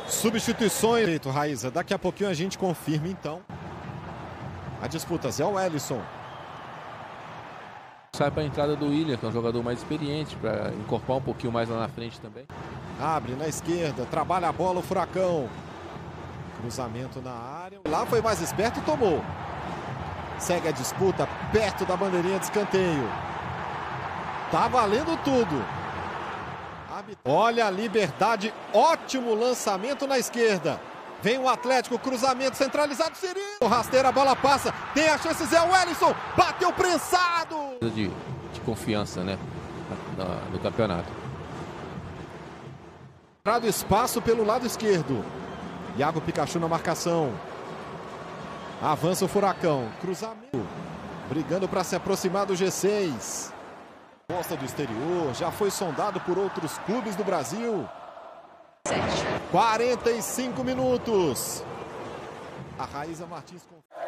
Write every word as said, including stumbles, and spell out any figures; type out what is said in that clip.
Substituições. Eita, Raíza, daqui a pouquinho a gente confirma então. A disputa, Zé Wellison. Sai para a entrada do William, que é um jogador mais experiente, para incorporar um pouquinho mais lá na frente também. Abre na esquerda, trabalha a bola o Furacão. Cruzamento na área. Lá foi mais esperto e tomou. Segue a disputa perto da bandeirinha de escanteio. Tá valendo tudo. Olha a Liberdade, ótimo lançamento na esquerda. Vem o Atlético, cruzamento centralizado, Cirilo. Rasteira, a bola passa, tem a chance, Zé Wellison, bateu prensado. De, de confiança, né, no campeonato. Dado espaço pelo lado esquerdo. Iago Pikachu na marcação. Avança o Furacão, cruzamento. Brigando para se aproximar do G seis. Gosta do exterior, já foi sondado por outros clubes do Brasil. quarenta e cinco minutos. A Raíza Martins...